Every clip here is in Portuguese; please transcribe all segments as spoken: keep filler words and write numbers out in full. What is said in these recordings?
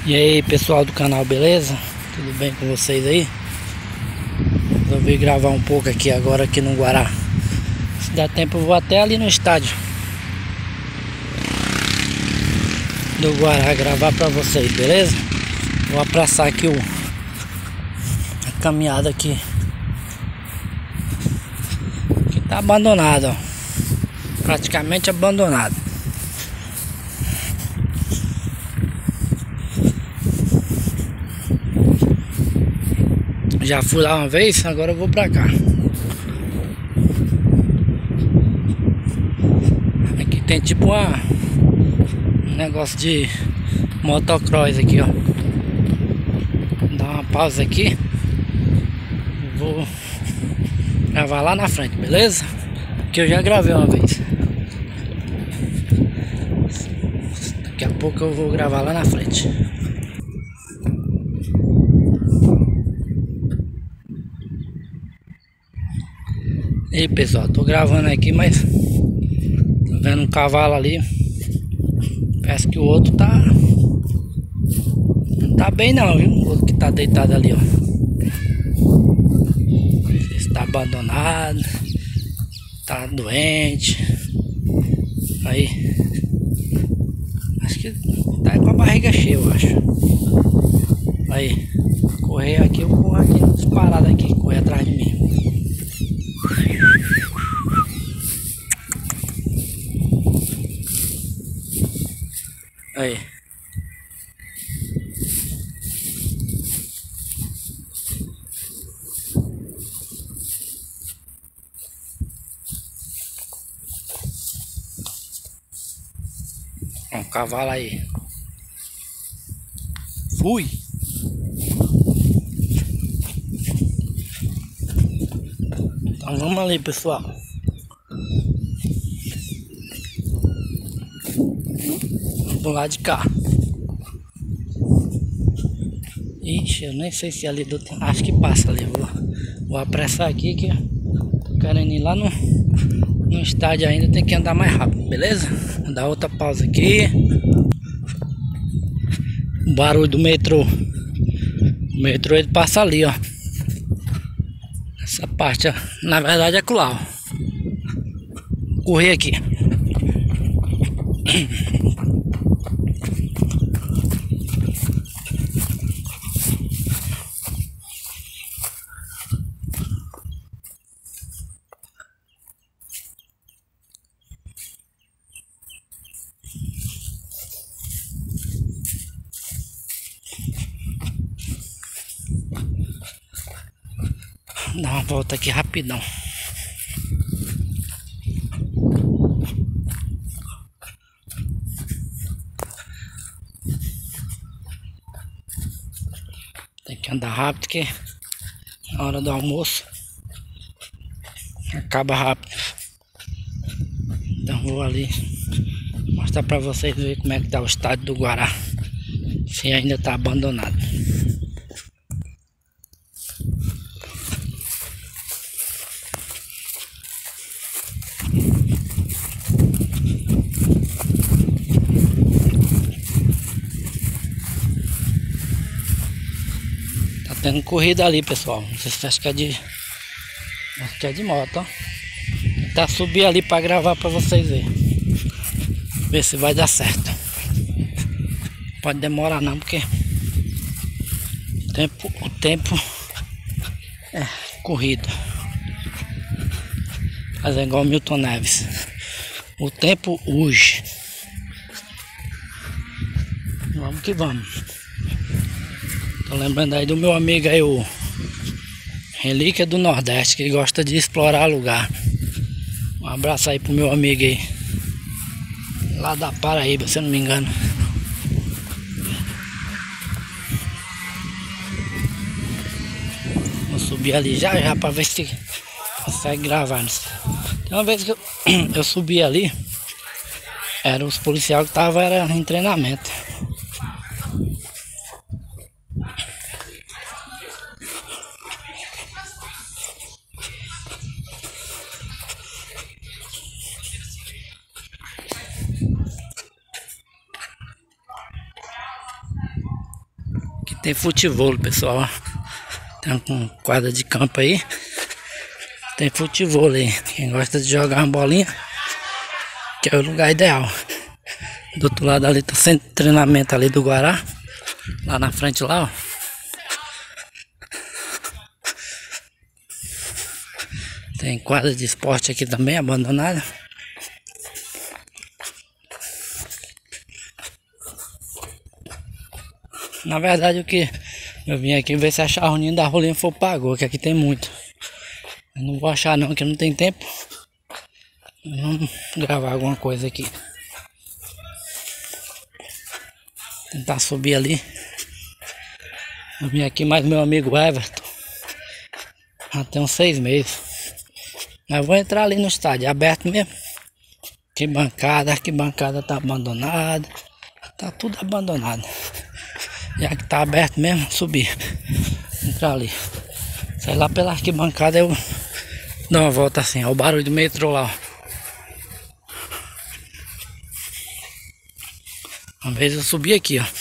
E aí pessoal do canal, beleza? Tudo bem com vocês aí? Resolvi gravar um pouco aqui agora aqui no Guará. Se der tempo eu vou até ali no estádio do Guará gravar pra vocês, beleza? Vou apressar aqui o a caminhada aqui que tá abandonado, ó. Praticamente abandonado. Já fui lá uma vez, agora eu vou pra cá. Aqui tem tipo uma, um negócio de motocross aqui, ó. Vou dar uma pausa aqui. Vou gravar lá na frente, beleza? Que eu já gravei uma vez. Daqui a pouco eu vou gravar lá na frente. E aí pessoal, tô gravando aqui, mas tô vendo um cavalo ali. Parece que o outro tá não tá bem não, viu? O outro que tá deitado ali, ó. Está abandonado, tá doente. Aí acho que tá com a barriga cheia, eu acho. Aí, correr aqui, eu vou correr aqui disparado aqui, correr atrás de mim. Aí. Ó, um cavalo aí. Fui. Então vamos ali, pessoal. Vamos do lado de cá. Ixi, eu nem sei se ali do... Acho que passa ali. Vou, vou apressar aqui que tô querendo ir lá no, no estádio ainda. Tem que andar mais rápido, beleza? Vou dar outra pausa aqui. O barulho do metrô. O metrô ele passa ali, ó. Essa parte, ó. Na verdade é lá, ó. Correr aqui. Dá uma volta aqui rapidão. Tem que andar rápido que na hora do almoço acaba rápido. Então vou ali mostrar pra vocês verem como é que tá o estádio do Guará. Se ainda tá abandonado. Tá tendo corrida ali, pessoal. Não sei se acho que é de. Acho que é de moto, ó. Tá subir ali pra gravar pra vocês verem. Ver se vai dar certo. Pode demorar não, porque o tempo, o tempo é corrida. Fazer igual o Milton Neves. O tempo urge. Vamos que vamos. Tô lembrando aí do meu amigo aí, o Relíquia do Nordeste, que gosta de explorar lugar. Um abraço aí pro meu amigo aí, lá da Paraíba, se eu não me engano. Vou subir ali já já pra ver se consegue gravar. Tem uma vez que eu, eu subi ali, era os policiais que estavam era em treinamento. Tem futebol, pessoal, ó. Tem uma quadra de campo aí. Tem futebol aí. Quem gosta de jogar uma bolinha, que é o lugar ideal. Do outro lado ali tá centro de treinamento ali do Guará. Lá na frente lá, ó. Tem quadra de esporte aqui também, abandonada. Na verdade, o que eu vim aqui ver se achar o ninho da rolinha for pagou, que aqui tem muito. Eu não vou achar não, que não tem tempo. Vamos gravar alguma coisa aqui. Tentar subir ali. Eu vim aqui mais meu amigo Everton. Já tem uns seis meses. Mas vou entrar ali no estádio, é aberto mesmo. Que bancada, a arquibancada tá abandonada. Tá tudo abandonado. Já que tá aberto mesmo, subir. Entrar ali. Sai lá pela arquibancada, eu dou uma volta assim, ó. O barulho do metrô lá, ó. Uma vez eu subi aqui, ó.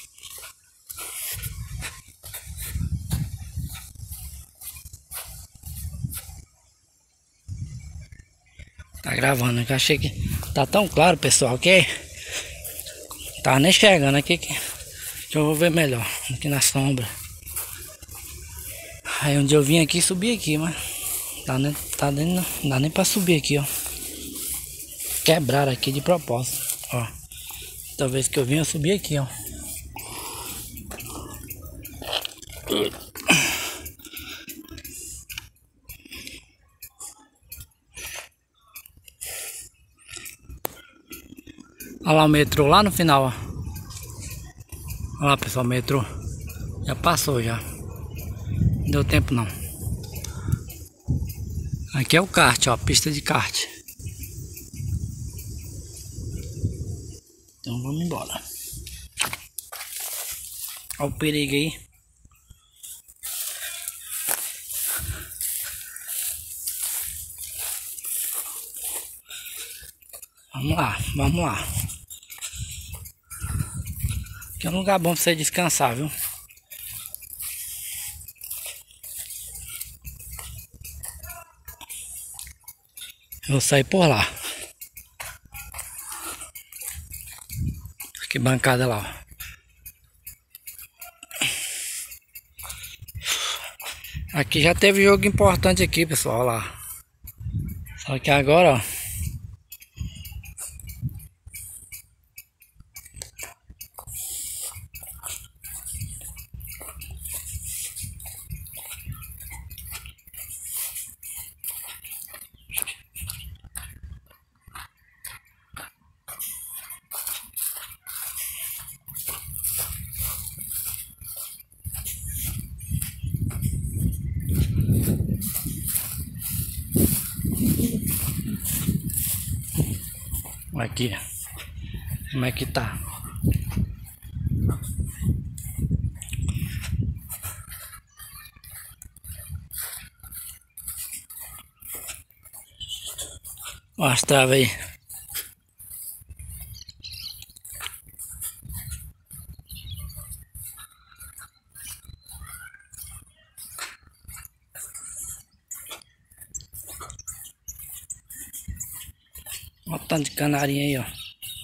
Tá gravando, eu achei que tá tão claro, pessoal, que tá nem chegando aqui que, que eu vou ver melhor aqui na sombra. Aí onde eu vim aqui, subi aqui, mas tá nem, tá nem, não dá nem pra subir aqui, ó. Quebraram aqui de propósito, ó. Toda vez que eu vim, eu subi aqui, ó. Olha lá o metrô lá no final, ó. Olha lá, pessoal, o metrô já passou já. Não deu tempo não. Aqui é o kart, ó, pista de kart. Então vamos embora. Olha o perigo aí. Vamos lá, vamos lá. Aqui é um lugar bom pra você descansar, viu? Eu vou sair por lá. Que bancada lá, ó. Aqui já teve jogo importante aqui, pessoal, olha lá. Só que agora, ó. Aqui, como é que tá? Olha as travas aí. Olha o tanto de canarinho aí, ó.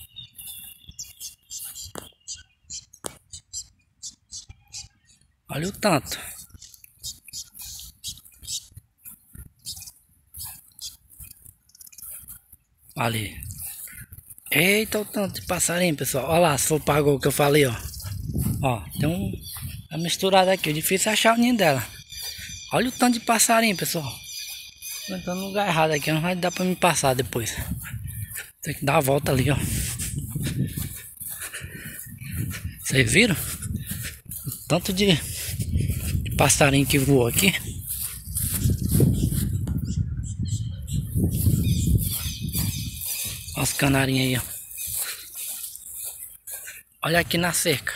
Olha o tanto. Ali. Eita, o tanto de passarinho, pessoal. Olha lá, se for pagou o que eu falei, ó. Ó, tem um... Tá misturado aqui. É difícil achar o ninho dela. Olha o tanto de passarinho, pessoal. Eu tô no lugar errado aqui. Não vai dar pra me passar depois. Tem que dar a volta ali, ó. Vocês viram? O tanto de, de passarinho que voou aqui. Olha os canarinhos aí, ó. Olha aqui na cerca.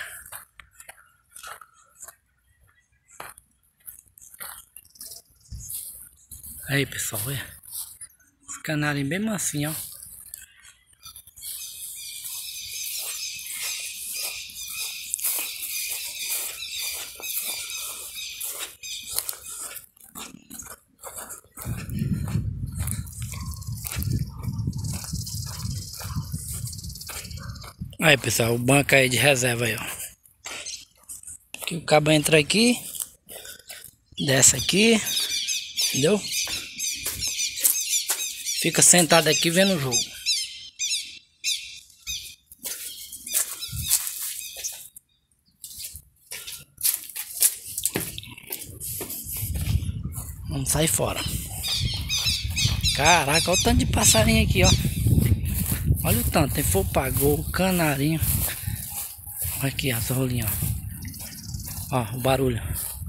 Aí, pessoal, olha. Os canarinhos bem mansinhos, ó. Aí, pessoal, o banco aí de reserva aí, ó. Aqui o cabo entra aqui, desce aqui, entendeu? Fica sentado aqui vendo o jogo. Vamos sair fora. Caraca, olha o tanto de passarinho aqui, ó. Olha o tanto, tem fopagol, canarinho. Olha aqui essa rolinha, ó. Ó, o barulho.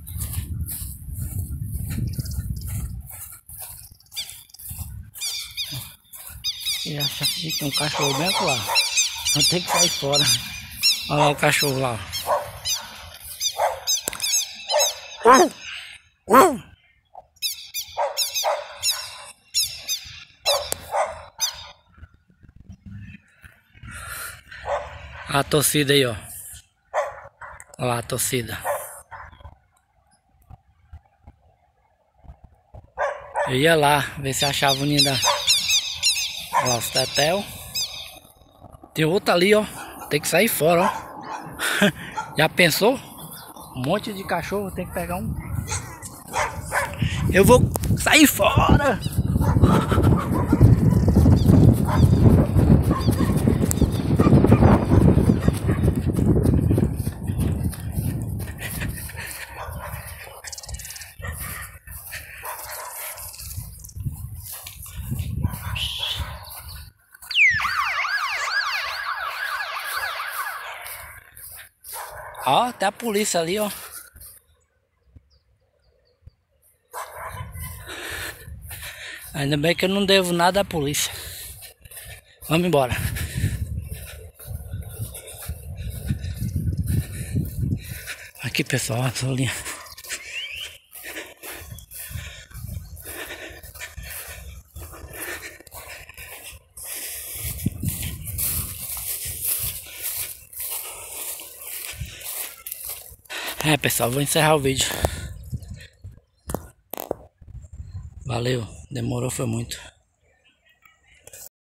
E acha que tem um cachorro bem lá. Vou ter que sair fora. Olha lá o cachorro lá. A torcida aí, ó. Olha lá a torcida. Eu ia lá ver se achava o ninho da... Olha lá os tetel. Tem outro ali, ó. Tem que sair fora, ó. Já pensou? Um monte de cachorro, tem que pegar um. Eu vou sair fora. Ó, tem a polícia ali, ó. Ainda bem que eu não devo nada à polícia. Vamos embora. Aqui, pessoal, a solinha. É, pessoal, vou encerrar o vídeo. Valeu, demorou, foi muito.